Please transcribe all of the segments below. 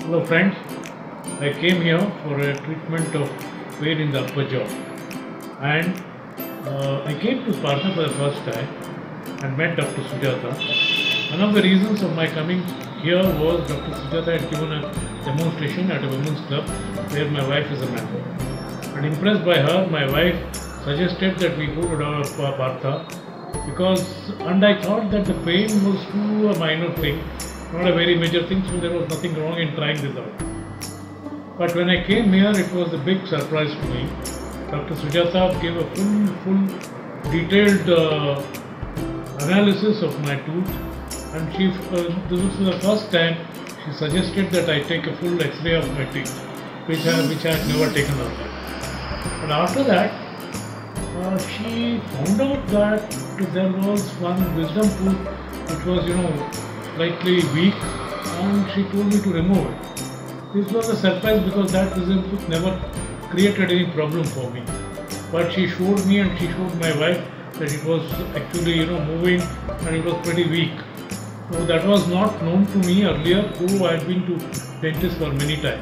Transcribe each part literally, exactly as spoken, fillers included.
Hello friends, I came here for a treatment of pain in the upper jaw, and uh, I came to Partha for the first time and met Doctor Sujata. One of the reasons of my coming here was Doctor Sujata had given a demonstration at a women's club where my wife is a member. And impressed by her, my wife suggested that we go to Partha because, and I thought that the pain was too a minor thing, not a very major thing, so there was nothing wrong in trying this out. But when I came here, it was a big surprise to me. Doctor Sujata gave a full, full, detailed uh, analysis of my tooth, and she, uh, this was the first time she suggested that I take a full X-ray of my teeth, which I, which I had never taken earlier. And after that, uh, she found out that there was one wisdom tooth which was, you know, slightly weak, and she told me to remove it. This was a surprise because that wisdom tooth never created any problem for me. But she showed me and she showed my wife that it was actually, you know, moving and it was pretty weak. So that was not known to me earlier, though I had been to dentists for many times.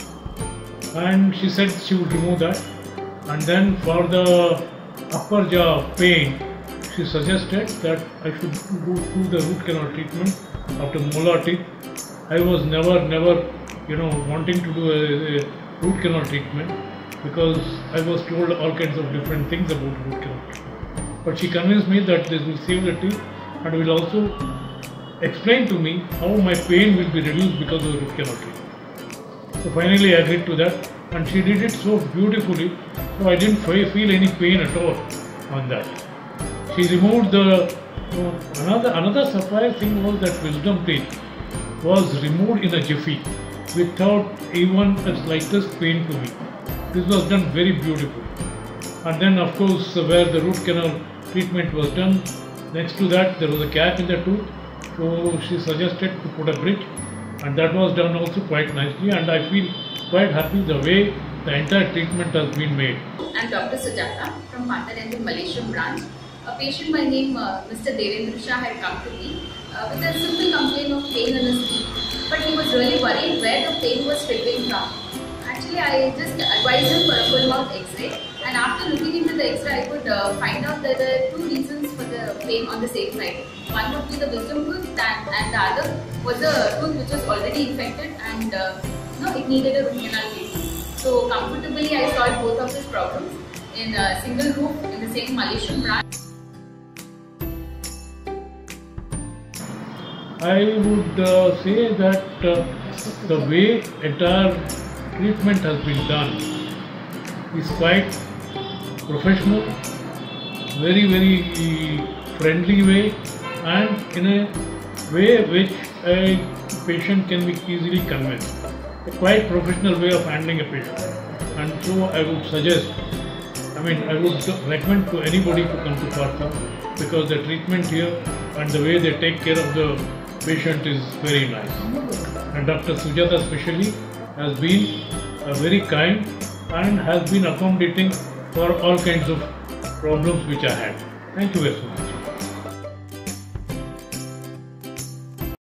And she said she would remove that. And then for the upper jaw pain, she suggested that I should go through the root canal treatment after molar teeth. I was never, never, you know, wanting to do a, a root canal treatment because I was told all kinds of different things about root canal treatment. But she convinced me that this will save the teeth and will also explain to me how my pain will be reduced because of the root canal treatment. So finally I agreed to that, and she did it so beautifully, so I didn't feel any pain at all on that. She removed the, uh, another, another surprise thing was that wisdom teeth was removed in a jiffy without even the slightest pain to me. This was done very beautifully. And then of course where the root canal treatment was done, next to that there was a gap in the tooth, so she suggested to put a bridge, and that was done also quite nicely, and I feel quite happy the way the entire treatment has been made. I am Doctor Sujata from Partha Dental Malaysia branch. A patient by name uh, Mister Devendra Shah had come to me uh, with a simple complaint of pain in his teeth, but he was really worried where the pain was trickling from. Actually, I just advised him for a full mouth X-ray, and after looking into the X-ray, I could uh, find out that there are two reasons for the pain on the same side. One would be the wisdom tooth, and, and the other was a tooth which was already infected, and uh, you know, it needed a root canal treatment. So comfortably, I solved both of his problems in a single roof in the same Malaysian branch. I would uh, say that uh, the way entire treatment has been done is quite professional, very very friendly way, and in a way which a patient can be easily convinced. A quite professional way of handling a patient, and so I would suggest, I mean I would recommend to anybody to come to Partha because the treatment here and the way they take care of the patient is very nice. And Doctor Sujata especially has been uh, very kind and has been accommodating for all kinds of problems which I had. Thank you very much.